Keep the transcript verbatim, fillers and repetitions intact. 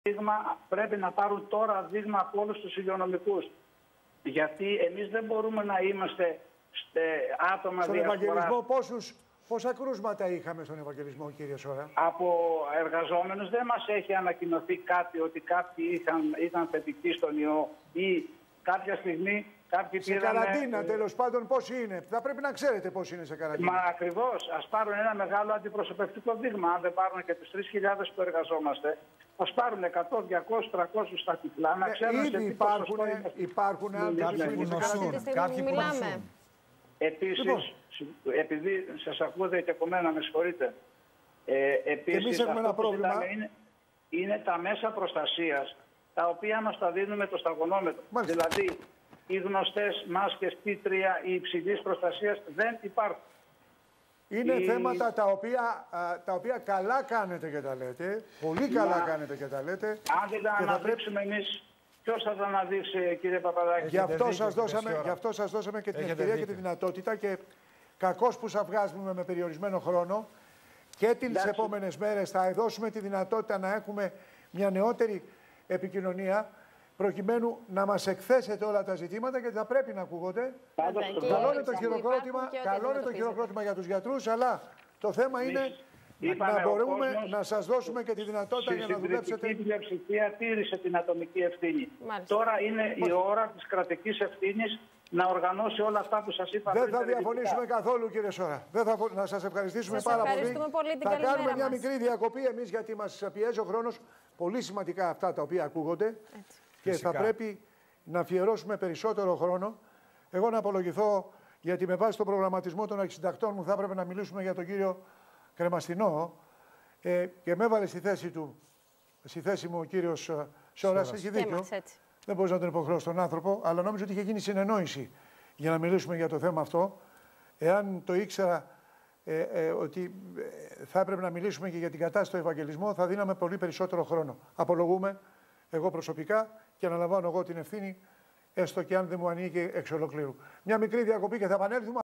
δείγμα, πρέπει να πάρουν τώρα δείγμα από όλους τους υγειονομικούς. Γιατί εμείς δεν μπορούμε να είμαστε άτομα στον διασποράς. Ευαγγελισμό πόσους, πόσα κρούσματα είχαμε στον Ευαγγελισμό, κύριε Σόρα? Από εργαζόμενους δεν μας έχει ανακοινωθεί κάτι ότι κάποιοι είχαν, ήταν θετικοί στον ιό ή κάποια στιγμή κάποιοι σε πήραν... καραντίνα, ε... τέλος πάντων, πόσοι είναι? Θα πρέπει να ξέρετε πόσοι είναι σε καραντίνα. Μα ακριβώς. Ας πάρουν ένα μεγάλο αντιπροσωπευτικό δείγμα. Αν δεν πάρουν και τους τρεις χιλιάδες που εργαζόμαστε, ας πάρουν εκατό, διακόσια, τριακόσια στα τυφλά, να ξέρουν σε τι υπάρχουν, υπάρχουν άνθρωποι που νοσούν. Κάποιοι που νοσούν. Επίσης, λοιπόν, επειδή σας ακούτε και από μένα, με συγχωρείτε, ε, επίσης έχουμε ένα πρόβλημα. Είναι, είναι τα μέσα προστασίας, τα οποία μας τα δίνουμε το σταγονόμετρο. Μάλιστα. Δηλαδή, οι γνωστές μάσκες πι τρία, οι υψηλής προστασίας δεν υπάρχουν. Είναι η... θέματα τα οποία, τα οποία καλά κάνετε και τα λέτε, πολύ καλά Μα... κάνετε και τα λέτε. Αν δεν τα αναδείξουμε πρέπει... εμείς, ποιος θα τα αναδείξει, κύριε Παπαδάκη? Γι' αυτό, σας δώσαμε, γι' αυτό σας δώσαμε και την Έχετε ευκαιρία δίκιο. και τη δυνατότητα και κακώς που σας βγάζουμε με περιορισμένο χρόνο και τις επόμενες μέρες θα δώσουμε τη δυνατότητα να έχουμε μια νεότερη επικοινωνία προκειμένου να μας εκθέσετε όλα τα ζητήματα, γιατί θα πρέπει να ακούγονται. Καλό είναι το χειροκρότημα, καλό είναι το χειροκρότημα για τους γιατρούς, αλλά το θέμα είναι Είπαμε, να μπορούμε κόσμος, να σας δώσουμε και τη δυνατότητα για να δουλέψετε. Η πλειοψηφία τήρησε την ατομική ευθύνη. Μάλιστα. Τώρα είναι Μάλιστα. η ώρα της κρατικής ευθύνης να οργανώσει όλα αυτά που σας είπα. Δεν θα διαφωνήσουμε καθόλου, κύριε Σόρα. Δεν θα... Να σας ευχαριστήσουμε σας πάρα πολύ. πολύ την θα κάνουμε μια μας. μικρή διακοπή εμείς, γιατί μας πιέζει ο χρόνος. Πολύ σημαντικά αυτά τα οποία ακούγονται. Έτσι. Και Φυσικά. θα πρέπει να αφιερώσουμε περισσότερο χρόνο. Εγώ να απολογηθώ, γιατί με βάση τον προγραμματισμό των αρχισυντακτών μου θα έπρεπε να μιλήσουμε για τον κύριο Κρεμαστινό. Ε, και με έβαλε στη θέση του, στη θέση μου ο κύριος Σόρας. Έχει δίκιο. Δεν μπορείς να τον υποχρεώσεις τον άνθρωπο, αλλά νόμιζα ότι είχε γίνει συνεννόηση για να μιλήσουμε για το θέμα αυτό. Εάν το ήξερα ε, ε, ότι ε, θα έπρεπε να μιλήσουμε και για την κατάσταση του Ευαγγελισμό, θα δίναμε πολύ περισσότερο χρόνο. Απολογούμε εγώ προσωπικά και αναλαμβάνω εγώ την ευθύνη, έστω και αν δεν μου ανήκει εξ ολοκλήρου. Μια μικρή διακοπή και θα επανέλθουμε.